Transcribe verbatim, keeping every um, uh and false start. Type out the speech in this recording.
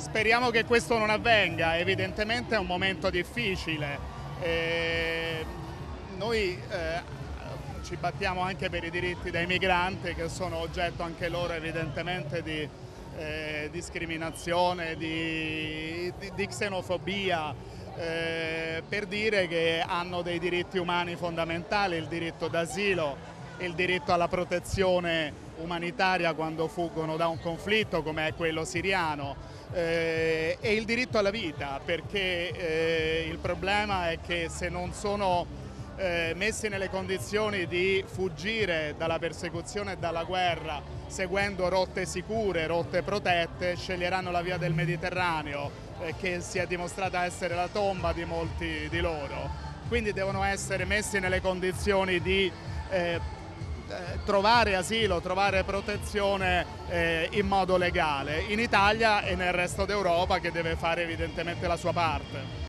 Speriamo che questo non avvenga, evidentemente è un momento difficile. E noi eh, ci battiamo anche per i diritti dei migranti, che sono oggetto anche loro evidentemente di eh, discriminazione, di, di, di xenofobia, eh, per dire che hanno dei diritti umani fondamentali, il diritto d'asilo, il diritto alla protezione umanitaria quando fuggono da un conflitto come è quello siriano, eh, e il diritto alla vita, perché eh, il problema è che se non sono eh, messi nelle condizioni di fuggire dalla persecuzione e dalla guerra seguendo rotte sicure, rotte protette, sceglieranno la via del Mediterraneo, eh, che si è dimostrata essere la tomba di molti di loro. Quindi devono essere messi nelle condizioni di eh, trovare asilo, trovare protezione eh, in modo legale in Italia e nel resto d'Europa, che deve fare evidentemente la sua parte.